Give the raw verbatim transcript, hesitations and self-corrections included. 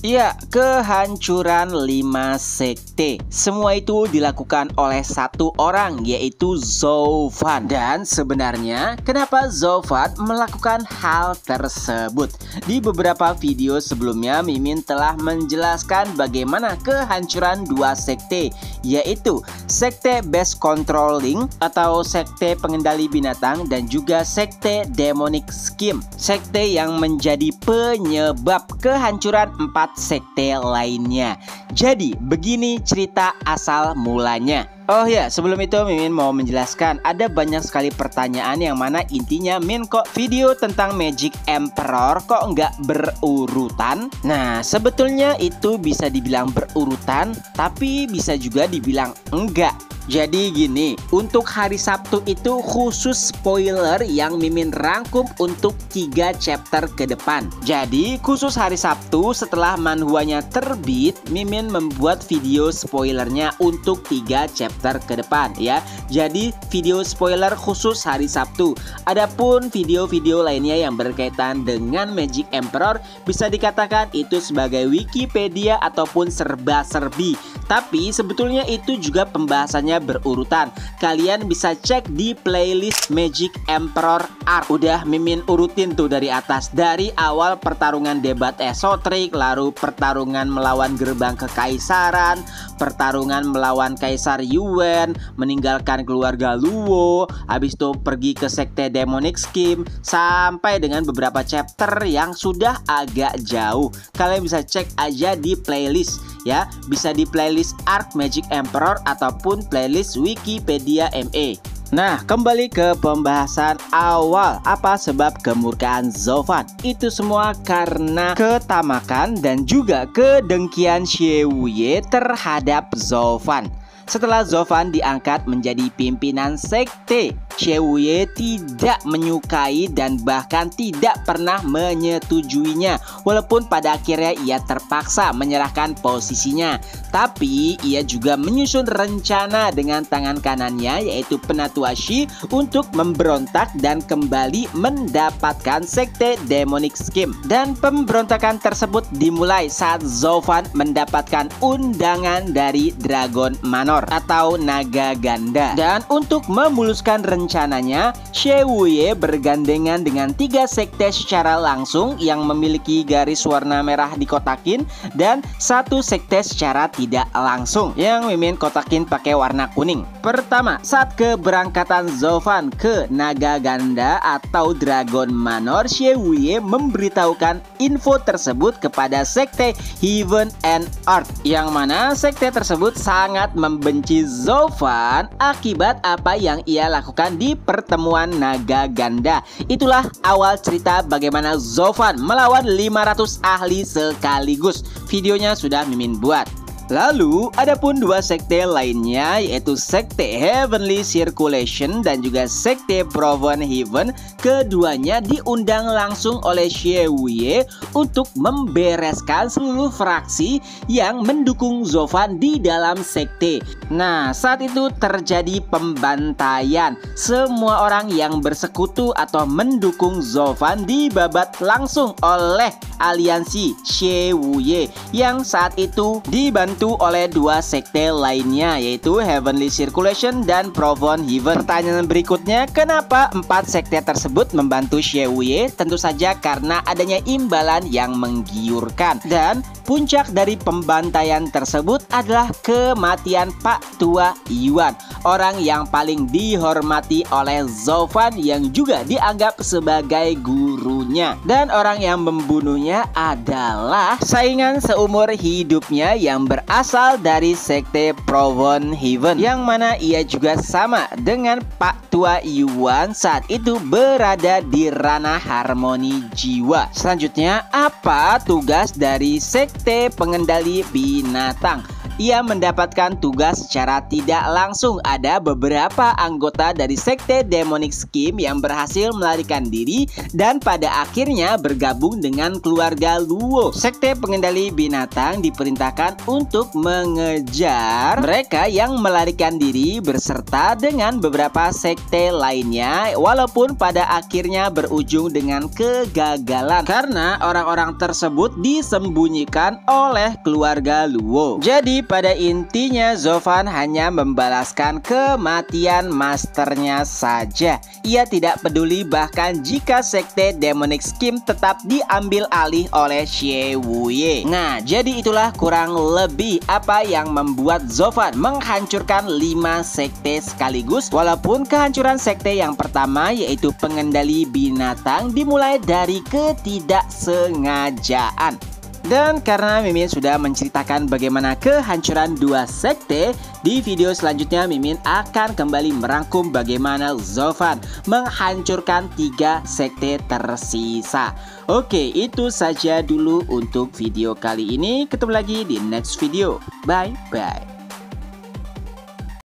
Ya, kehancuran lima sekte. Semua itu dilakukan oleh satu orang, yaitu Zovan. Dan sebenarnya kenapa Zovan melakukan hal tersebut? Di beberapa video sebelumnya Mimin telah menjelaskan bagaimana kehancuran dua sekte, yaitu sekte Base Controlling atau sekte pengendali binatang dan juga sekte Demonic Scheme, sekte yang menjadi penyebab kehancuran empat sekte lainnya. Jadi begini cerita asal mulanya. Oh ya, sebelum itu Mimin mau menjelaskan ada banyak sekali pertanyaan yang mana intinya Min, kok video tentang Magic Emperor kok nggak berurutan? Nah, sebetulnya itu bisa dibilang berurutan, tapi bisa juga dibilang enggak. Jadi gini, untuk hari Sabtu itu khusus spoiler yang Mimin rangkum untuk tiga chapter ke depan. Jadi khusus hari Sabtu setelah manhwanya terbit, Mimin membuat video spoilernya untuk tiga chapter ke depan ya. Jadi video spoiler khusus hari Sabtu. Adapun video-video lainnya yang berkaitan dengan Magic Emperor bisa dikatakan itu sebagai Wikipedia ataupun serba-serbi. Tapi sebetulnya itu juga pembahasannya berurutan. Kalian bisa cek di playlist Magic Emperor Arc. Udah Mimin urutin tuh dari atas, dari awal pertarungan debat esotrik, lalu pertarungan melawan gerbang kekaisaran, pertarungan melawan Kaisar Yuan, meninggalkan keluarga Luo, habis itu pergi ke sekte Demonic Scheme, sampai dengan beberapa chapter yang sudah agak jauh. Kalian bisa cek aja di playlist ya, bisa di playlist Arc Magic Emperor ataupun playlist Wikipedia M E. Nah, kembali ke pembahasan awal. Apa sebab kemurkaan Zovan? Itu semua karena ketamakan dan juga kedengkian Xie Wuye terhadap Zovan. Setelah Zovan diangkat menjadi pimpinan sekte, Xie Wuye tidak menyukai dan bahkan tidak pernah menyetujuinya. Walaupun pada akhirnya ia terpaksa menyerahkan posisinya, tapi ia juga menyusun rencana dengan tangan kanannya, yaitu Penatua Shi, untuk memberontak dan kembali mendapatkan sekte Demonic Scheme. Dan pemberontakan tersebut dimulai saat Zovan mendapatkan undangan dari Dragon Manor atau naga ganda. Dan untuk memuluskan rencananya, Xie Wuye bergandengan dengan tiga sekte secara langsung yang memiliki garis warna merah dikotakin, dan satu sekte secara tidak langsung yang Mimin kotakin pakai warna kuning. Pertama, saat keberangkatan Zovan ke naga ganda atau Dragon Manor, Xie Wuye memberitahukan info tersebut kepada sekte Heaven and Earth, yang mana sekte tersebut sangat membenci Zovan akibat apa yang ia lakukan di pertemuan naga ganda. Itulah awal cerita bagaimana Zovan melawan lima ratus ahli sekaligus. Videonya sudah Mimin buat. Lalu adapun dua sekte lainnya, yaitu sekte Heavenly Circulation dan juga sekte Proven Heaven. Keduanya diundang langsung oleh Xie Wuye untuk membereskan seluruh fraksi yang mendukung Zovan di dalam sekte. Nah, saat itu terjadi pembantaian. Semua orang yang bersekutu atau mendukung Zovan dibabat langsung oleh aliansi Xie Wuye yang saat itu dibantu oleh dua sekte lainnya, yaitu Heavenly Circulation dan Proven Heaven. Pertanyaan berikutnya, kenapa empat sekte tersebut membantu Xie Wuye? Tentu saja karena adanya imbalan yang menggiurkan. Dan puncak dari pembantaian tersebut adalah kematian Pak Tua Yuan, orang yang paling dihormati oleh Zovan yang juga dianggap sebagai gurunya. Dan orang yang membunuhnya adalah saingan seumur hidupnya yang berasal dari sekte Proven Heaven, yang mana ia juga sama dengan Pak Tua Yuan saat itu berada di ranah harmoni jiwa. Selanjutnya, apa tugas dari sekte pengendali binatang? ia mendapatkan tugas secara tidak langsung. Ada beberapa anggota dari sekte Demonic Scheme yang berhasil melarikan diri dan pada akhirnya bergabung dengan keluarga Luo. Sekte pengendali binatang diperintahkan untuk mengejar mereka yang melarikan diri berserta dengan beberapa sekte lainnya, walaupun pada akhirnya berujung dengan kegagalan karena orang-orang tersebut disembunyikan oleh keluarga Luo. Jadi pada intinya Zovan hanya membalaskan kematian masternya saja. Ia tidak peduli bahkan jika sekte Demonic Scheme tetap diambil alih oleh Xie Wuye. Nah, jadi itulah kurang lebih apa yang membuat Zovan menghancurkan lima sekte sekaligus, walaupun kehancuran sekte yang pertama yaitu pengendali binatang dimulai dari ketidaksengajaan. Dan karena Mimin sudah menceritakan bagaimana kehancuran dua sekte, di video selanjutnya Mimin akan kembali merangkum bagaimana Zovan menghancurkan tiga sekte tersisa. Oke, itu saja dulu untuk video kali ini. Ketemu lagi di next video. Bye bye.